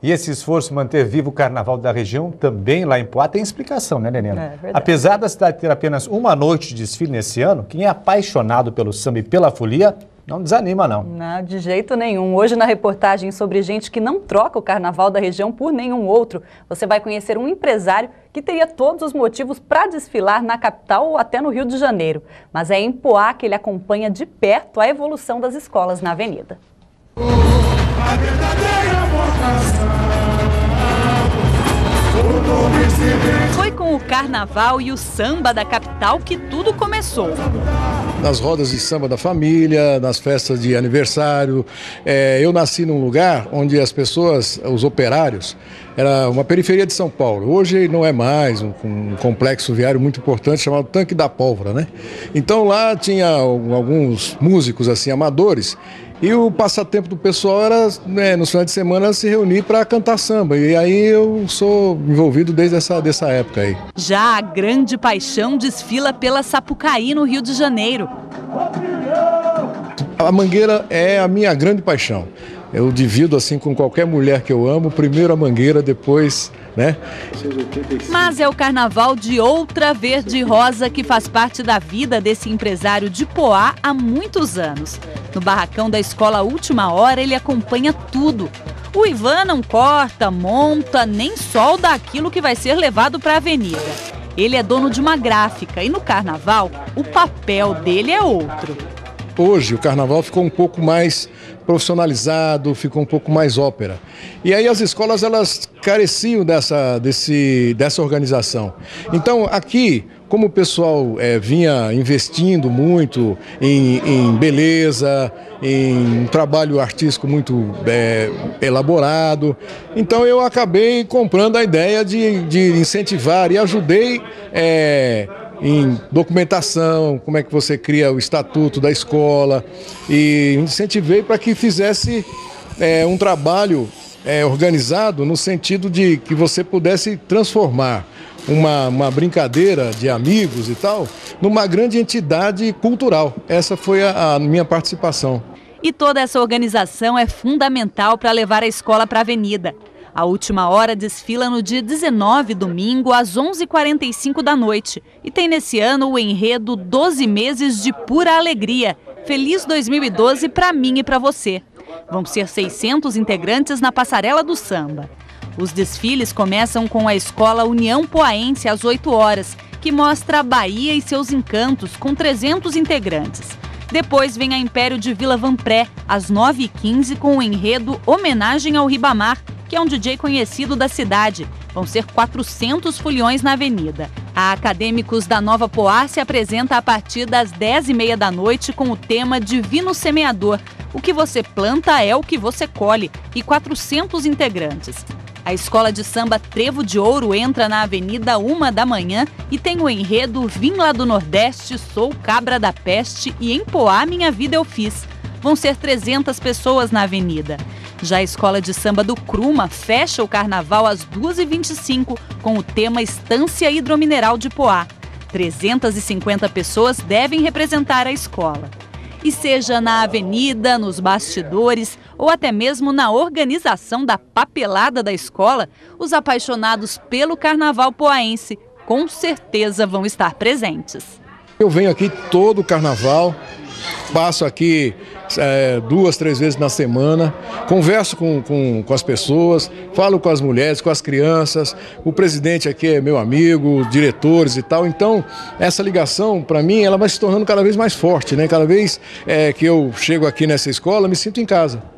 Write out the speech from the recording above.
E esse esforço manter vivo o carnaval da região, também lá em Poá, tem explicação, né, Helena? É verdade. Apesar da cidade ter apenas uma noite de desfile nesse ano, quem é apaixonado pelo samba e pela folia, não desanima, não. Não, de jeito nenhum. Hoje, na reportagem sobre gente que não troca o carnaval da região por nenhum outro, você vai conhecer um empresário que teria todos os motivos para desfilar na capital ou até no Rio de Janeiro. Mas é em Poá que ele acompanha de perto a evolução das escolas na avenida. Foi com o carnaval e o samba da capital que tudo começou. Nas rodas de samba da família, nas festas de aniversário. Eu nasci num lugar onde as pessoas, os operários, era uma periferia de São Paulo. Hoje não é mais um complexo viário muito importante chamado Tanque da Pólvora, né? Então lá tinha alguns músicos assim amadores. E o passatempo do pessoal era, nos finais de semana, se reunir para cantar samba. E aí eu sou envolvido desde dessa época aí. Já a grande paixão desfila pela Sapucaí, no Rio de Janeiro. A Mangueira é a minha grande paixão. Eu divido assim com qualquer mulher que eu amo, primeiro a Mangueira, depois, né? Mas é o carnaval de outra verde e rosa que faz parte da vida desse empresário de Poá há muitos anos. No barracão da escola Última Hora, ele acompanha tudo. O Ivan não corta, monta, nem solda aquilo que vai ser levado para a avenida. Ele é dono de uma gráfica e no carnaval, o papel dele é outro. Hoje o carnaval ficou um pouco mais profissionalizado, ficou um pouco mais ópera. E aí as escolas elas careciam dessa organização. Então aqui, como o pessoal vinha investindo muito em beleza, em um trabalho artístico muito elaborado, então eu acabei comprando a ideia de incentivar e ajudei em documentação, como é que você cria o estatuto da escola, e incentivei para que fizesse um trabalho organizado no sentido de que você pudesse transformar uma brincadeira de amigos e tal numa grande entidade cultural. Essa foi a minha participação. E toda essa organização é fundamental para levar a escola para a avenida. A Última Hora desfila no dia 19, domingo, às 11h45 da noite. E tem nesse ano o enredo 12 meses de pura alegria. Feliz 2012 para mim e para você. Vão ser 600 integrantes na passarela do samba. Os desfiles começam com a Escola União Poaense às 8 horas, que mostra a Bahia e seus encantos, com 300 integrantes. Depois vem a Império de Vila Vanpré, às 9h15, com o enredo Homenagem ao Ribamar, que é um DJ conhecido da cidade. Vão ser 400 foliões na avenida. A Acadêmicos da Nova Poá se apresenta a partir das 10h30 da noite com o tema Divino Semeador. O que você planta é o que você colhe, e 400 integrantes. A escola de samba Trevo de Ouro entra na avenida 1 da manhã e tem o enredo Vim lá do Nordeste, sou cabra da peste e em Poá minha vida eu fiz. Vão ser 300 pessoas na avenida. Já a escola de samba do Cruma fecha o carnaval às 2h25 com o tema Estância Hidromineral de Poá. 350 pessoas devem representar a escola. E seja na avenida, nos bastidores ou até mesmo na organização da papelada da escola, os apaixonados pelo carnaval poaense com certeza vão estar presentes. Eu venho aqui todo o carnaval, passo aqui 2, 3 vezes na semana, converso com as pessoas, falo com as mulheres, com as crianças, o presidente aqui é meu amigo, diretores e tal, então essa ligação para mim ela vai se tornando cada vez mais forte, né? Cada vez que eu chego aqui nessa escola me sinto em casa.